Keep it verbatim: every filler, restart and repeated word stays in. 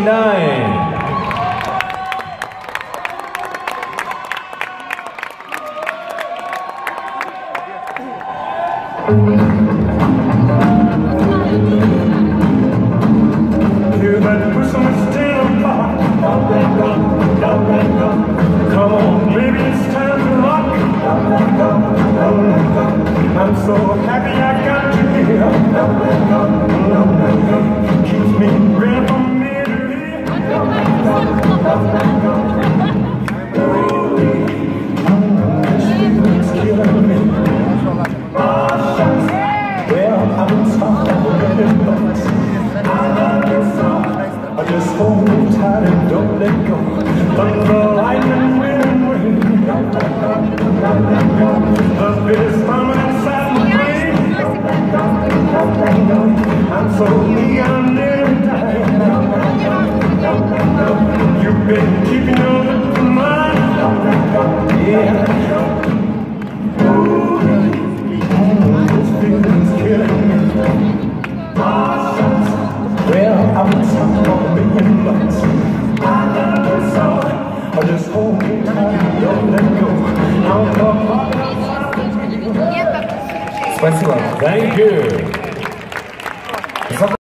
ninety-nine. Hear that whistle is still apart. Come on, baby, it's time to rock. I'm so happy I got you here. Keeps me real from me to here. It's killing me. Oh, shucks. Well, I'm sorry, but I love you so. I just hold me tight and don't let go. Thunder, lightning, wind, rain. The biggest fun inside my brain. I'm so neon and tired. You've been keeping your lips in mine. Yeah. Ooh, this feeling's killing me. Oh, shucks. Well, I was talking about a million bucks. I love you so. I just hold me tight and don't let go. I'll come back. Спасибо. Thank you.